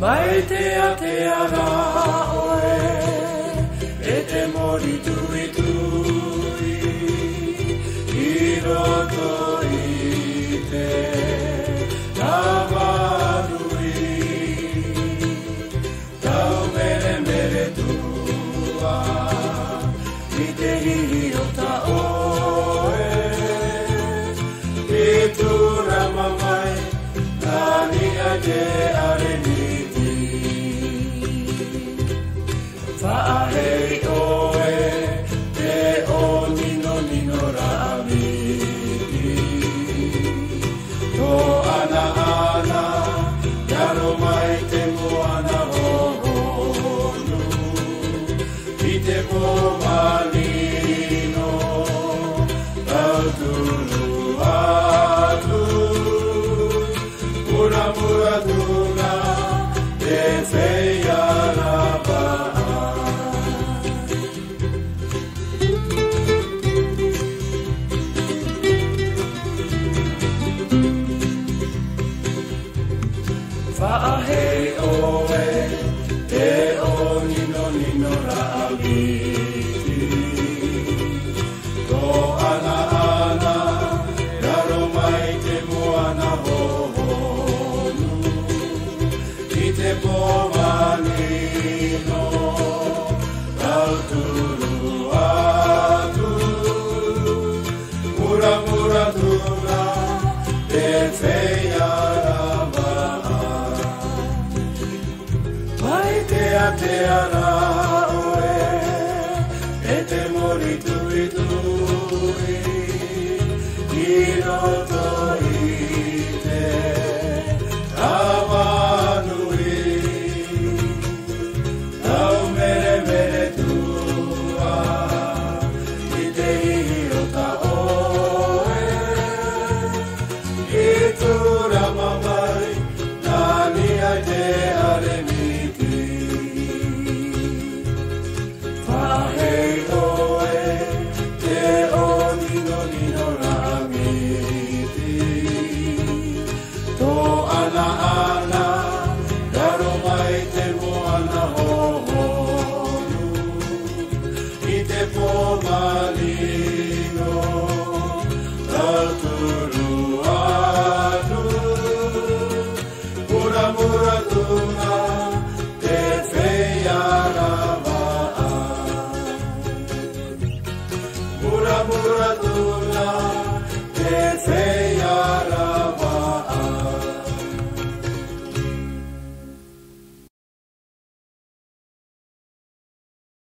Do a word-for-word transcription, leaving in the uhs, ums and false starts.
mai te a te ara oe, e te mori tui tui, i roto i te tawanui, tau mere mere tua, i te hihi o ta oe, i tura mamai, nani a te areni. Whaahei oe, te o nino nino rāmiki. Tō ana ana, yaro mai te moana hohonu. I te pomanino, tau tunu atu. Mura mura tuna, te whea rapa. Whaahei oe, te o nino nino rāmiki. Tō ana ana, raro mai te moana hohonu. I te pomanino, tau turu atu. Mura mura tuna, te whea rama. Te a te ara oe, e te mori tui tui, i roto i te tawanui. Tau mere mere tua, i te ihi o ta oe, i tura mamai, nani ai te aremi. Whaahei oe, te o nino nino rāmiki. Tō ana ana, raro mai te moana hohonu. I te pomanino, tau turu atu. Mura mura tuna, te whea rama. Mura mura tuna, te whea